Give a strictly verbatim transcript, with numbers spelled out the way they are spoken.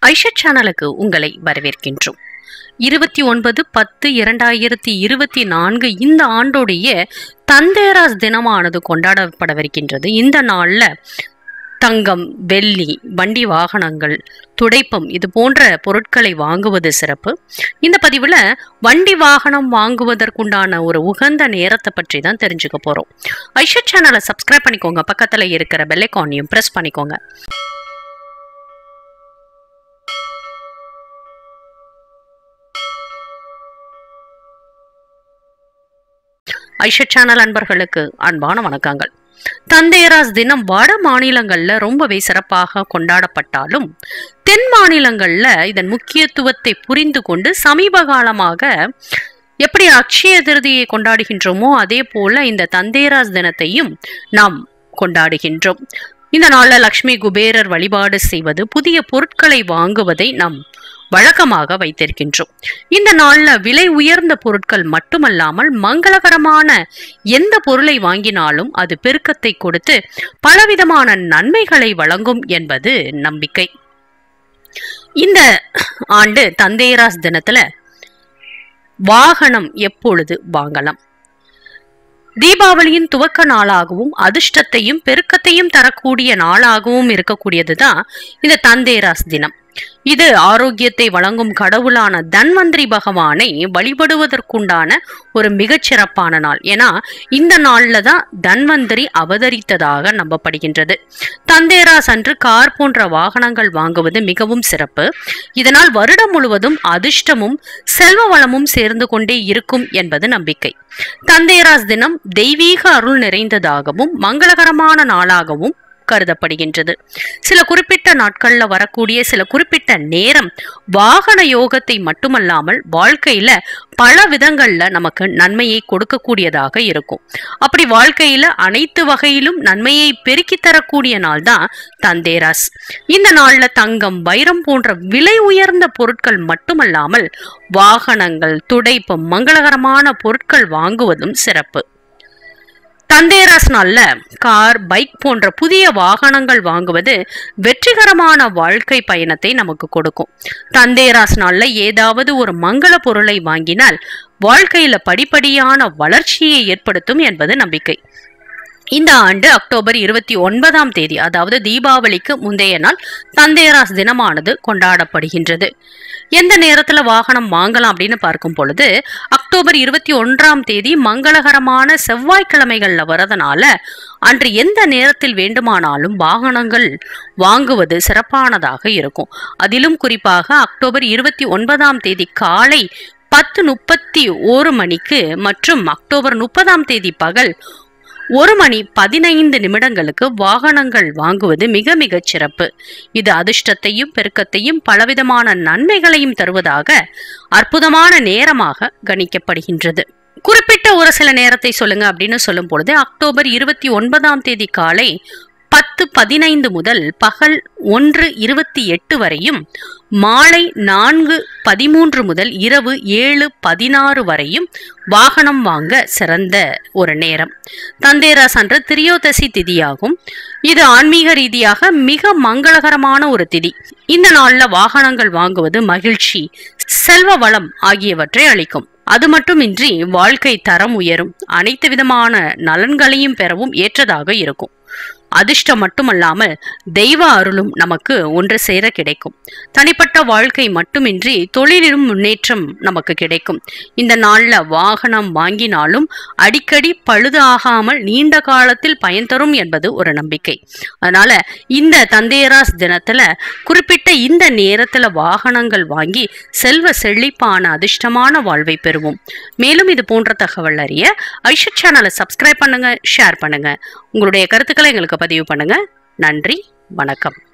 ஐஷட் சேனலுக்கு உங்களை வரவேற்கின்றோம். இருபத்தி ஒன்பது பத்து இரண்டாயிரத்தி இருபத்தி நான்கு இந்த ஆண்டோடைய தந்தேராஸ் தினமானது கொண்டாடப்படவிருக்கின்றது. இந்த நாள்ல தங்கம், வெள்ளி, வண்டி வாகனங்கள், துடைப்பம் இது போன்ற பொருட்களை வாங்குவது சிறப்பு. இந்த பதிவுல வண்டி வாகனம் வாங்குவதற்குண்டான ஒரு உகந்த நேரத்தை பற்றி தான் தெரிஞ்சுக்க போறோம். ஐஷட் சேனலை சப்ஸ்கிரைப் பண்ணிக்கோங்க, பக்கத்துல இருக்கிற பெல் ஐகானையும் பிரஸ் பண்ணிக்கோங்க. ஐஷட் சேனல் அன்பர்களுக்கு அன்பான வணக்கங்கள். தந்தேராஸ் தினம் வட மாநிலங்கள்ல ரொம்பவே சிறப்பாக கொண்டாடப்பட்டாலும் தென் மாநிலங்கள்ல இதன் முக்கியத்துவத்தை புரிந்து கொண்டு சமீப காலமாக எப்படி அக்ஷய திருதியை கொண்டாடுகின்றோமோ அதே போல இந்த தந்தேராஸ் தினத்தையும் நாம் கொண்டாடுகின்றோம். இந்த நாள்ல லக்ஷ்மி குபேரர் வழிபாடு செய்வது, புதிய பொருட்களை வாங்குவதை நாம் வழக்கமாக வைத்திருக்கின்றோம். இந்த நாள்ல விலை உயர்ந்த பொருட்கள் மட்டுமல்லாமல் மங்களகரமான எந்த பொருளை வாங்கினாலும் அது பெருக்கத்தை கொடுத்து பலவிதமான நன்மைகளை வழங்கும் என்பது நம்பிக்கை. இந்த ஆண்டு தந்தேராஸ் தினத்துல வாகனம் எப்பொழுது வாங்கலாம்? தீபாவளியின் துவக்க நாளாகவும் அதிர்ஷ்டத்தையும் பெருக்கத்தையும் தரக்கூடிய நாளாகவும் இருக்கக்கூடியதுதான் இந்த தந்தேராஸ் தினம். இது ஆரோக்கியத்தை வழங்கும் கடவுளான தன்வந்திரி பகவானை வழிபடுவதற்குண்டான ஒரு மிகச்சிறப்பான நாள். ஏன்னா இந்த நாள்ல தான் தன்வந்திரி அவதரித்ததாக நம்பப்படுகின்றது. தந்தேராஸ் அன்று கார் போன்ற வாகனங்கள் வாங்குவது மிகவும் சிறப்பு. இதனால் வருடம் முழுவதும் அதிர்ஷ்டமும் செல்வ வளமும் சேர்ந்து கொண்டே இருக்கும் என்பது நம்பிக்கை. தந்தேராஸ் தினம் தெய்வீக அருள் நிறைந்ததாகவும் மங்களகரமான நாளாகவும் கருதப்படுகின்றது. சில குறிப்பிட்ட நாட்கள்ல வரக்கூடிய சில குறிப்பிட்ட நேரம் வாகன யோகத்தை மட்டுமல்லாமல் வாழ்க்கையில பல விதங்கள்ல நமக்கு நன்மையை கொடுக்கக்கூடியதாக இருக்கும். அப்படி வாழ்க்கையில அனைத்து வகையிலும் நன்மையை பெருக்கி தரக்கூடிய நாள் தான் தந்தேராஸ். இந்த நாள்ல தங்கம், வைரம் போன்ற விலை உயர்ந்த பொருட்கள் மட்டுமல்லாமல் வாகனங்கள், துடைப்பம், மங்களகரமான பொருட்கள் வாங்குவதும் சிறப்பு. தந்தேராஸ் நாள்ல கார், பைக் போன்ற புதிய வாகனங்கள் வாங்குவது வெற்றிகரமான வாழ்க்கை பயணத்தை நமக்கு கொடுக்கும். தந்தேராஸ் நாள்ல ஏதாவது ஒரு மங்கள பொருளை வாங்கினால் வாழ்க்கையில படிப்படியான வளர்ச்சியை ஏற்படுத்தும் என்பது நம்பிக்கை. இந்த ஆண்டு அக்டோபர் இருபத்தி ஒன்பதாம் தேதி, அதாவது தீபாவளிக்கு முந்தைய நாள் தந்தேராஸ் தினமானது கொண்டாடப்படுகின்றது. எந்த நேரத்துல வாகனம் வாங்கலாம் அப்படின்னு பார்க்கும் பொழுது அக்டோபர் இருபத்தி ஒன்றாம் தேதி மங்களகரமான செவ்வாய்க்கிழமைகள்ல வரதுனால அன்று எந்த நேரத்தில் வேண்டுமானாலும் வாகனங்கள் வாங்குவது சிறப்பானதாக இருக்கும். அதிலும் குறிப்பாக அக்டோபர் இருபத்தி ஒன்பதாம் தேதி காலை பத்து முப்பத்தி ஒரு மணிக்கு மற்றும் அக்டோபர் முப்பதாம் தேதி பகல் ஒரு மணி பதினைந்து நிமிடங்களுக்கு வாகனங்கள் வாங்குவது மிக மிக சிறப்பு. இது அதிர்ஷ்டத்தையும் பெருக்கத்தையும் பலவிதமான நன்மைகளையும் தருவதாக அற்புதமான நேரமாக கணிக்கப்படுகின்றது. குறிப்பிட்ட ஒரு சில நேரத்தை சொல்லுங்க அப்படின்னு சொல்லும் பொழுது அக்டோபர் இருபத்தி ஒன்பதாம் தேதி காலை பத்து பதினைந்து முதல் பகல் ஒன்று இருபத்தி எட்டு வரையும், மாலை நான்கு பதிமூன்று முதல் இரவு ஏழு பதினாறு வரையும் வாகனம் வாங்க சிறந்த ஒரு நேரம். தந்தேராஸ் அன்று திரியோதசி திதியாகும். இது ஆன்மீக ரீதியாக மிக மங்களகரமான ஒரு திதி. இந்த நாள்ல வாகனங்கள் வாங்குவது மகிழ்ச்சி, செல்வ வளம் ஆகியவற்றை அளிக்கும். அது மட்டுமின்றி வாழ்க்கை தரம் உயரும், அனைத்து விதமான நலன்களையும் பெறவும் ஏற்றதாக இருக்கும். அதிர்ஷ்டம் மட்டுமல்லாமல் தெய்வ அருளும் நமக்கு ஒன்று சேர கிடைக்கும். தனிப்பட்ட வாழ்க்கை மட்டுமின்றி தொழிலிலும் முன்னேற்றம் நமக்கு கிடைக்கும். இந்த நாள்ல வாகனம் வாங்கினாலும் அடிக்கடி பழுது ஆகாமல் நீண்ட காலத்தில் பயன் தரும் என்பது ஒரு நம்பிக்கை. அதனால இந்த தந்தேராஸ் தினத்துல குறிப்பிட்ட இந்த நேரத்துல வாகனங்கள் வாங்கி செல்வ செழிப்பான அதிர்ஷ்டமான வாழ்வை பெறுவோம். மேலும் இது போன்ற தகவல் அறிய ஐஷட் சேனலை சப்ஸ்கிரைப் பண்ணுங்க, ஷேர் பண்ணுங்க, உங்களுடைய கருத்துக்களை எங்களுக்கு பதிவு பண்ணுங்க. நன்றி, வணக்கம்.